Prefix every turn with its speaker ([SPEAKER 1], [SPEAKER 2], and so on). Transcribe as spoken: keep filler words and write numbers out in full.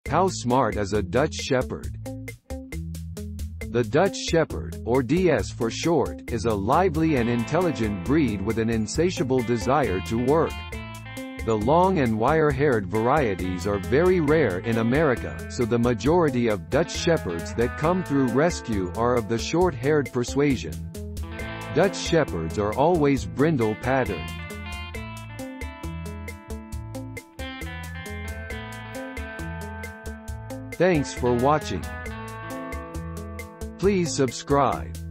[SPEAKER 1] How smart is a Dutch Shepherd? The Dutch Shepherd, or D S for short, is a lively and intelligent breed with an insatiable desire to work. The long and wire-haired varieties are very rare in America, so the majority of Dutch Shepherds that come through rescue are of the short-haired persuasion. Dutch Shepherds are always brindle patterned. Thanks for watching. Please subscribe.